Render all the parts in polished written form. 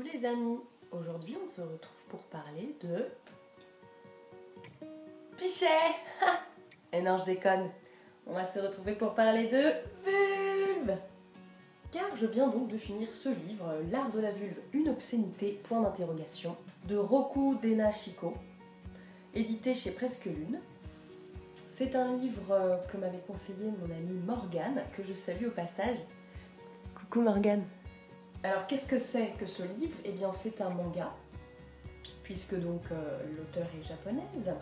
Coucou les amis, aujourd'hui on se retrouve pour parler de... Pichet. Et non, je déconne, on va se retrouver pour parler de vulve. Car je viens donc de finir ce livre, L'art de la vulve, une obscénité, point d'interrogation, de Roku Dena-Shiko, édité chez Presque Lune. C'est un livre que m'avait conseillé mon amie Morgane, que je salue au passage. Coucou Morgane. Alors qu'est-ce que c'est que ce livre? Eh bien c'est un manga, puisque donc l'auteure est japonaise.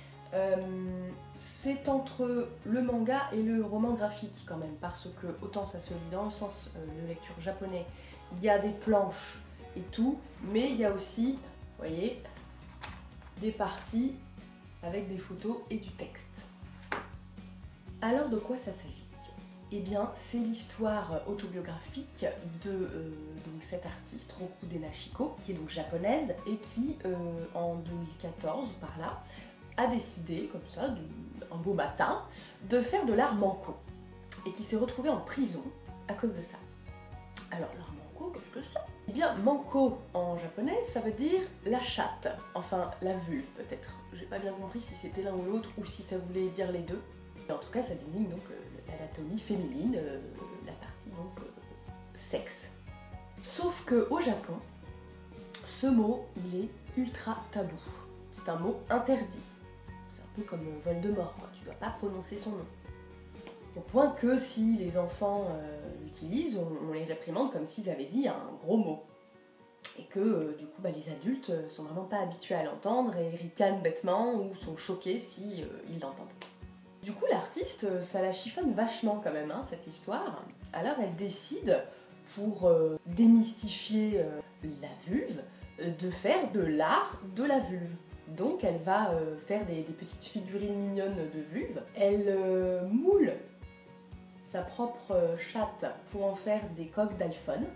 C'est entre le manga et le roman graphique quand même, parce que autant ça se lit dans le sens de lecture japonais, il y a des planches et tout, mais il y a aussi, vous voyez, des parties avec des photos et du texte. Alors de quoi ça s'agit? Eh bien, c'est l'histoire autobiographique de donc cette artiste, Roku Dena-Shiko, qui est donc japonaise et qui, en 2014 ou par là, a décidé, comme ça, un beau matin, de faire de l'art manko. Et qui s'est retrouvée en prison à cause de ça. Alors, l'art manko, qu'est-ce que c'est? Eh bien, manko en japonais, ça veut dire la chatte, enfin la vulve peut-être. J'ai pas bien compris si c'était l'un ou l'autre ou si ça voulait dire les deux. Et en tout cas, ça désigne donc l'anatomie féminine, la partie donc sexe. Sauf que au Japon, ce mot, il est ultra tabou. C'est un mot interdit. C'est un peu comme Voldemort, quoi. Tu dois pas prononcer son nom. Au point que si les enfants l'utilisent, on les réprimande comme s'ils avaient dit un gros mot. Et que du coup, les adultes sont vraiment pas habitués à l'entendre et ricanent bêtement ou sont choqués si ils l'entendent. Du coup, l'artiste, ça la chiffonne vachement quand même, cette histoire. Alors elle décide, pour démystifier la vulve, de faire de l'art de la vulve. Donc elle va faire des petites figurines mignonnes de vulve. Elle moule sa propre chatte pour en faire des coques d'iPhone.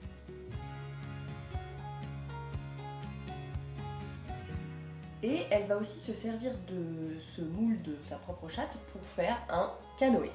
Et elle va aussi se servir de ce moule de sa propre chatte pour faire un canoë.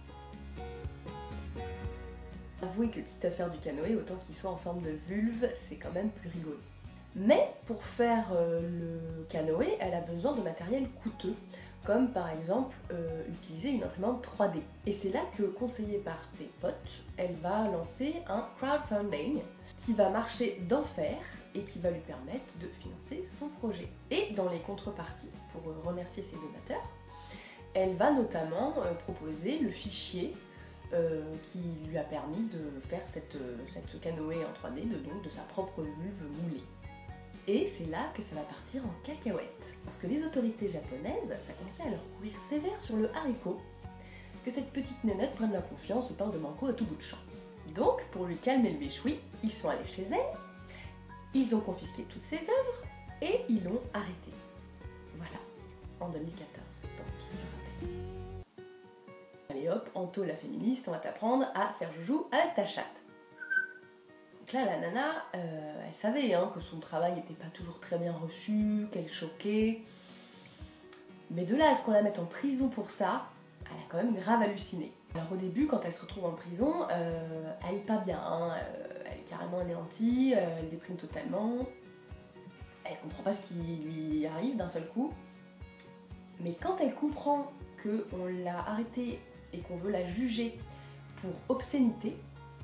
Avouez que quitte à faire du canoë, autant qu'il soit en forme de vulve, c'est quand même plus rigolo. Mais pour faire le canoë, elle a besoin de matériel coûteux, comme par exemple utiliser une imprimante 3D. Et c'est là que, conseillée par ses potes, elle va lancer un crowdfunding qui va marcher d'enfer et qui va lui permettre de financer son projet. Et dans les contreparties, pour remercier ses donateurs, elle va notamment proposer le fichier qui lui a permis de faire cette canoë en 3D de sa propre vulve moulée. Et c'est là que ça va partir en cacahuète. Parce que les autorités japonaises, ça commençait à leur courir sévère sur le haricot, que cette petite nénette prenne la confiance et parle de manko à tout bout de champ. Donc, pour lui calmer le méchoui, ils sont allés chez elle, ils ont confisqué toutes ses œuvres et ils l'ont arrêtée. Voilà, en 2014, donc, je rappelle. Allez hop, Anto la féministe, on va t'apprendre à faire joujou avec ta chatte. Donc là, la nana, elle savait que son travail n'était pas toujours très bien reçu, qu'elle choquait. Mais de là à ce qu'on la mette en prison pour ça, elle a quand même grave halluciné. Alors au début, quand elle se retrouve en prison, elle est pas bien, elle est carrément anéantie, elle déprime totalement. Elle comprend pas ce qui lui arrive d'un seul coup. Mais quand elle comprend qu'on l'a arrêtée et qu'on veut la juger pour obscénité,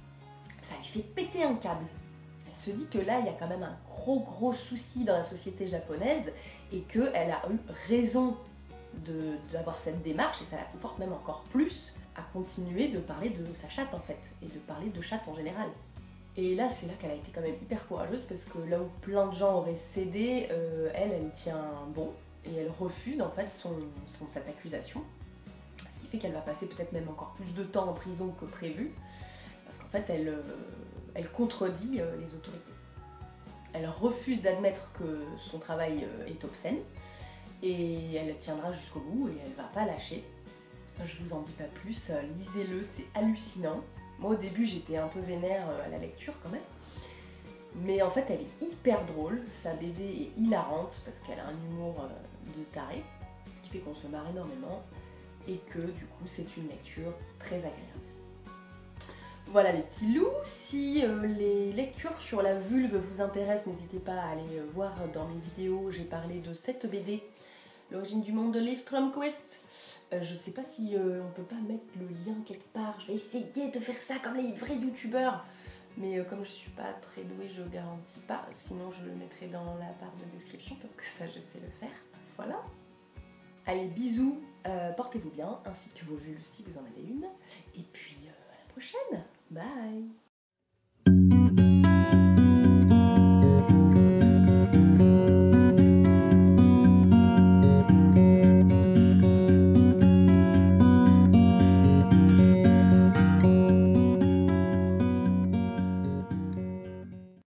ça lui fait péter un câble. Elle se dit que là, il y a quand même un gros souci dans la société japonaise et qu'elle a eu raison d'avoir cette démarche et ça la conforte même encore plus à continuer de parler de sa chatte en fait et de parler de chatte en général. Et là, c'est là qu'elle a été quand même hyper courageuse parce que là où plein de gens auraient cédé, elle tient bon et elle refuse en fait cette accusation. Ce qui fait qu'elle va passer peut-être même encore plus de temps en prison que prévu. Parce qu'en fait, elle contredit les autorités. Elle refuse d'admettre que son travail est obscène et elle tiendra jusqu'au bout et elle va pas lâcher. Je vous en dis pas plus, lisez-le, c'est hallucinant. Moi au début j'étais un peu vénère à la lecture quand même, mais en fait elle est hyper drôle, sa BD est hilarante parce qu'elle a un humour de taré, ce qui fait qu'on se marre énormément et que du coup c'est une lecture très agréable. Voilà les petits loups, si les lectures sur la vulve vous intéressent, n'hésitez pas à aller voir dans mes vidéos, j'ai parlé de cette BD, L'origine du monde de Liv Strömquist. Je sais pas si on peut pas mettre le lien quelque part, je vais essayer de faire ça comme les vrais youtubeurs. Mais comme je suis pas très douée, je garantis pas, sinon je le mettrai dans la barre de description parce que ça je sais le faire. Voilà. Allez, bisous, portez-vous bien, ainsi que vos vulves si vous en avez une. Et puis à la prochaine. Bye.